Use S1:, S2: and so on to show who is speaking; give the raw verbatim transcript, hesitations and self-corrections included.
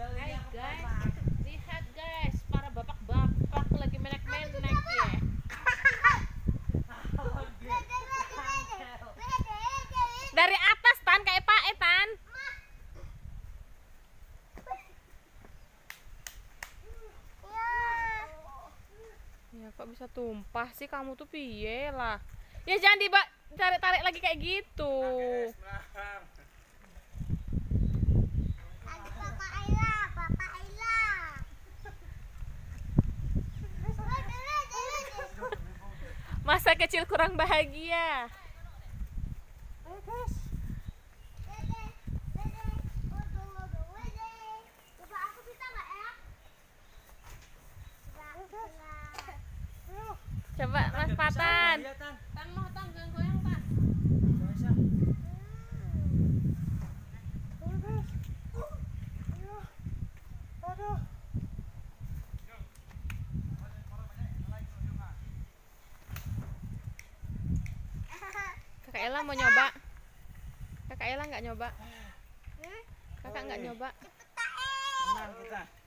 S1: Hai guys, lihat guys, para bapak-bapak lagi menek-menek ya. Dari atas Tan, kayak Pak Etan. Ya kok bisa tumpah sih, kamu tuh piye lah. Ya jangan ditarik-tarik lagi kayak gitu. Masa kecil kurang bahagia. Coba Mas Patan. Tan mau Tan goyang-goyang Tan.
S2: Aduh.
S1: Kakak Ella mau nyoba? Kakak Ella nggak nyoba? Kakak nggak nyoba?
S2: Menang kita.